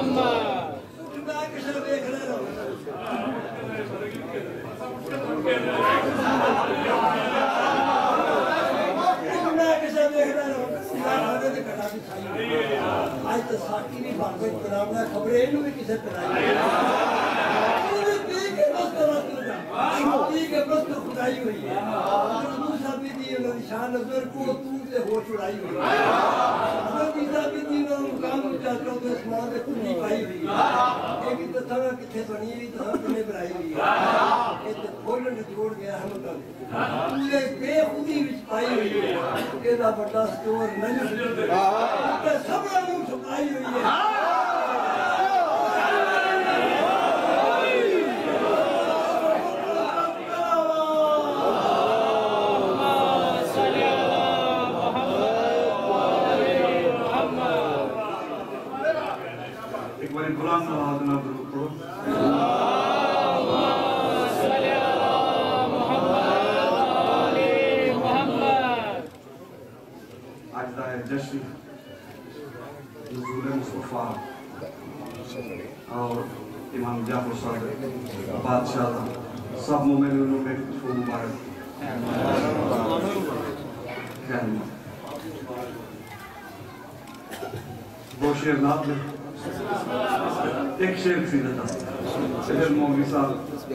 एक शेर सी देता सदर मौलवी साहब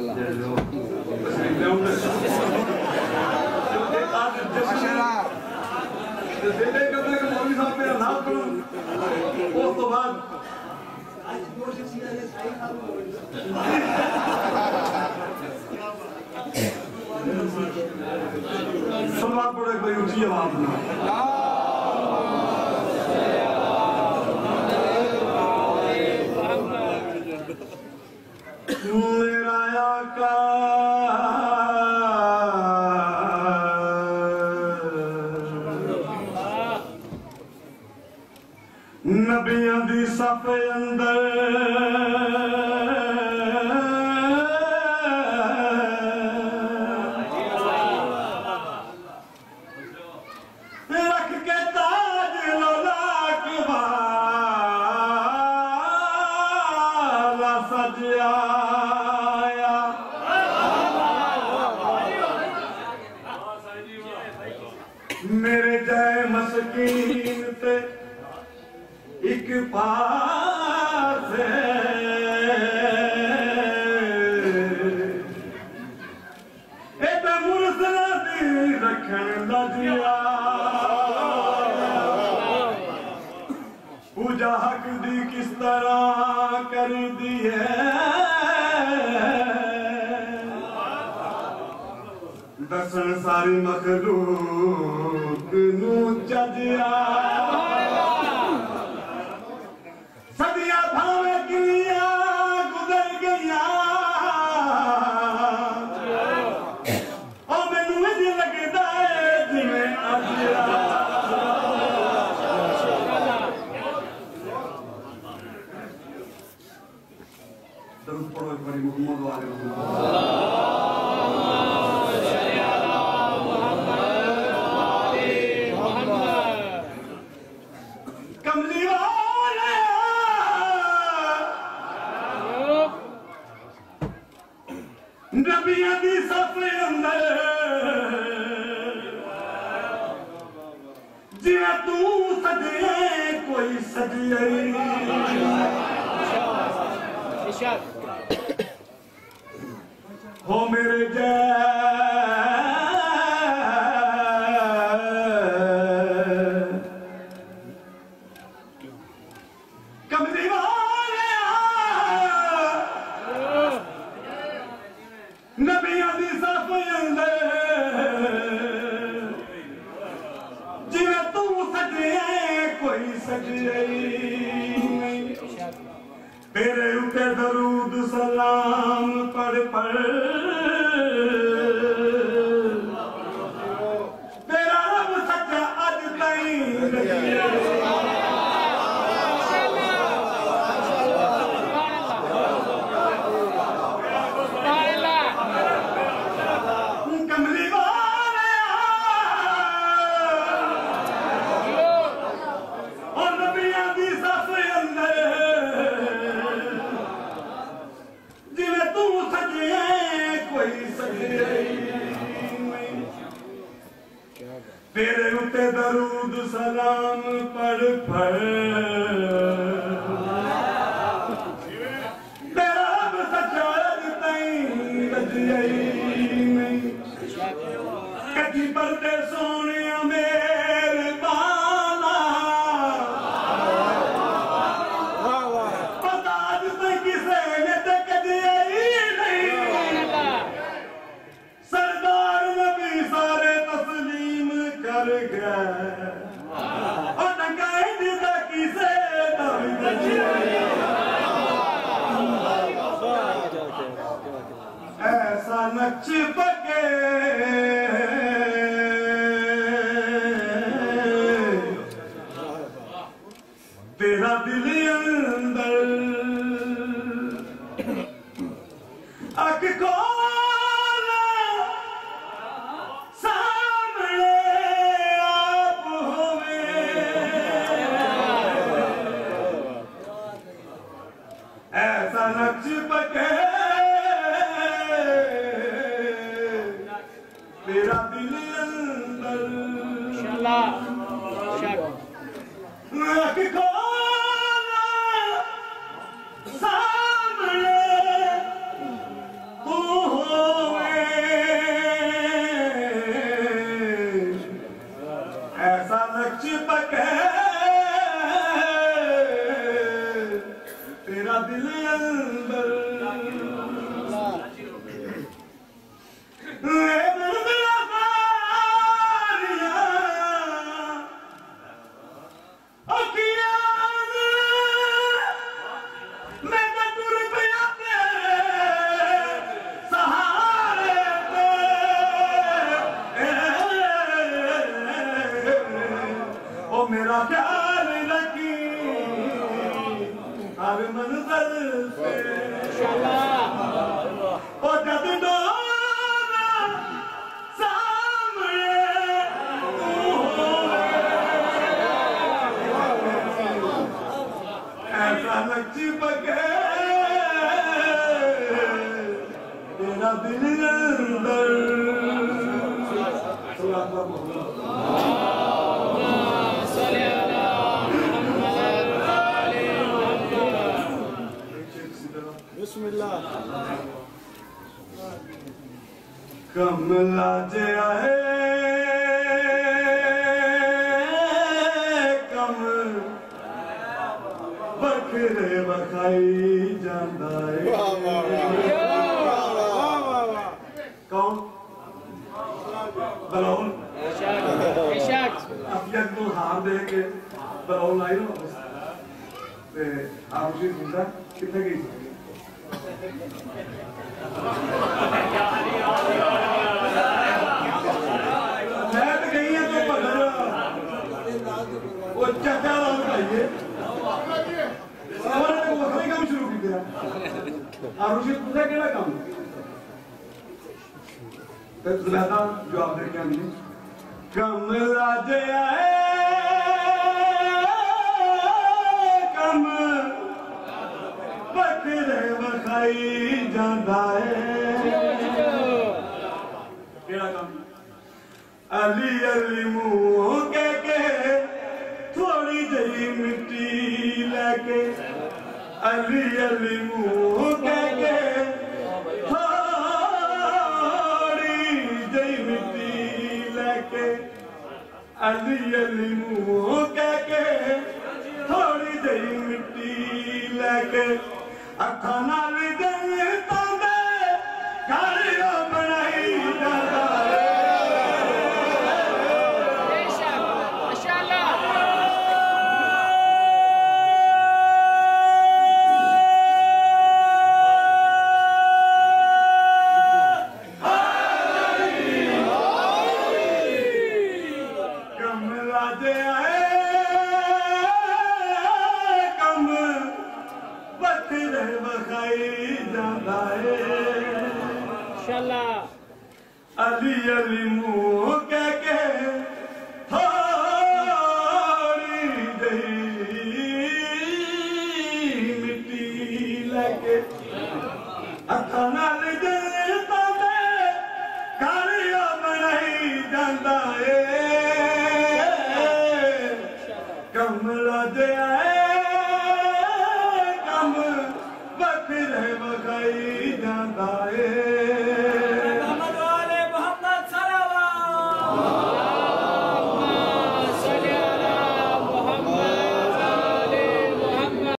सलवार पड़े कोई ऊंची आवाज में मेरा आका नबियां दी सफ़ अंदर रख के ताज लोलाक वाला सजिया मेरे जय मस्कीन ते एक पास मुरसला दी रखन लजिया पूजा हक दी किस तरह कर दी है दर्शन सारी मखलूक नू जजिया सदियां भावे किया गुजर गया और मैनू इंज लगदा है जिवें अजिया दरूद पढ़ो एक बारी मुहम्मद वाले नबियां दी सफ़ अंदर जिवें तू सजे कोई सजिए हो मेरे जय कमली वाले नबियां दी सफ़ अंदर जिवें तू सजे कोई सजिए तेरे उते दरूद सलाम पढ़ पढ़ तेरा रब सच्चा अज ताईं कमली वाले और नबियां दी सफ़ अंदर नक्श पके तेरा दिल अंदर अख खोला सामने आप होवे ऐसा नक्श पके तेरा दिल अंदर अख खोला सामने तू होवे ऐसा नक्श पके तेरा दिल अंदर मेरा ख्याल रखी हर मंजिल से ओ जब दोना सामने तू ऐसा नक्श पके तेरा दिल अंदर कमला जया है कम बखरे बखाई जाता है कौन बलौन अफजल को हार दे के बलौन आई हो आप उसी सुनता कितने की मैं तो गई है तो पकड़ वो चाचा बताइए हमारे को वक्री काम शुरू की दिया और उसे पूछा केड़ा काम तो ज्यादा जवाब दे क्या नहीं कमला जया कम बखरे बखाई जाता है केड़ा काम अली अली मुंह कह के थोड़ी जही मिट्टी लेके अली अली मुंह कह के थोड़ी जही मिट्टी लेके अली अली मुंह कह के थोड़ी जही मिट्टी लेके अखा नाल जनता दे घर बनाई जाता है अली अली मुंह कह के थोड़ी जही मिट्टी लेके अखा नाल जनता दे घर बनाई जाता है